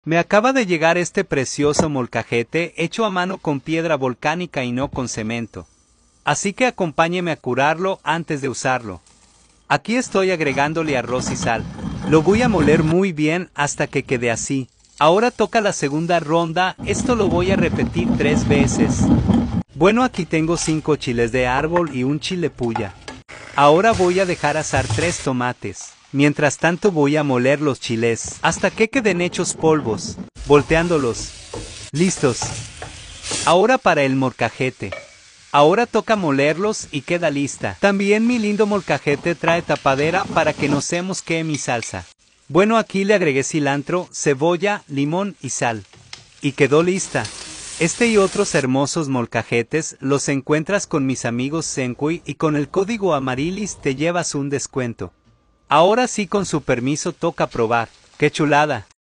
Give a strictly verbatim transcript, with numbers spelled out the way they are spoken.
Me acaba de llegar este precioso molcajete hecho a mano con piedra volcánica y no con cemento. Así que acompáñeme a curarlo antes de usarlo. Aquí estoy agregándole arroz y sal. Lo voy a moler muy bien hasta que quede así. Ahora toca la segunda ronda, esto lo voy a repetir tres veces. Bueno, aquí tengo cinco chiles de árbol y un chile puya. Ahora voy a dejar asar tres tomates. Mientras tanto voy a moler los chiles hasta que queden hechos polvos, volteándolos. Listos. Ahora para el molcajete. Ahora toca molerlos y queda lista. También mi lindo molcajete trae tapadera para que no se mosquee mi salsa. Bueno, aquí le agregué cilantro, cebolla, limón y sal. Y quedó lista. Este y otros hermosos molcajetes los encuentras con mis amigos Sencuy y con el código Amarilis te llevas un descuento. Ahora sí, con su permiso toca probar. ¡Qué chulada!